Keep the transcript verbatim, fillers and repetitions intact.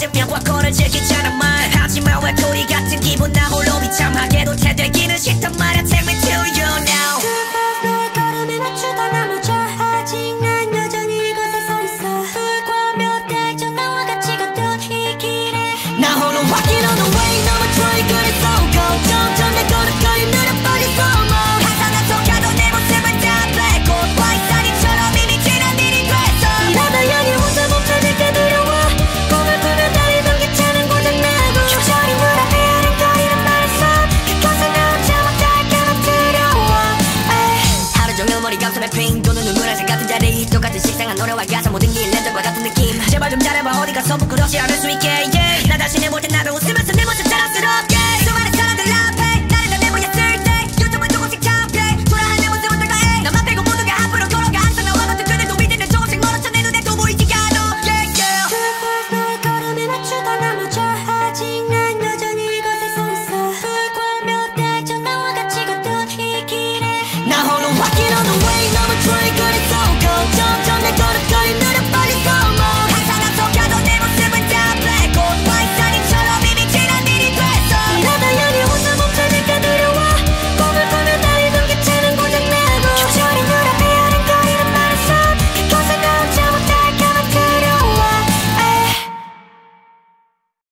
있으면 과거를 즐기자는 말 하지만 외톨이 같은 기분 나 홀로 비참하게도 되되기는 싫단 말야. Take me to you now. 그 너의 걸음에 맞추다 나무져 아직 난 여전히 이곳에 서있어 불과 몇 달 전 나와 같이 걷던 이 길에 나 홀로 walking on the way. 너무 true 그래서 go 점점 내 걸음걸이 느려 빠졌어 항상 나 속아도 내 모습은 다 뺏고 화이트사니처럼 이미 지난 일이 됐어. 나도 여기 혼자 멈춰질 때 두려워 꿈을 꾸며 달리던 기차는 고장나고 휴전이 눈앞에 아른거리는 말씀 그것은 나 혼자 못할까봐 두려워 에이. 하루 종일 머리 감싸며 핑 도는 눈물한색 같은 자리 똑같은 식상한 노래와 가사 모든 게 랜덤과 같은 느낌 제발 좀 잘해봐 어디 가서 부끄럽지 않을 수 있게 yeah.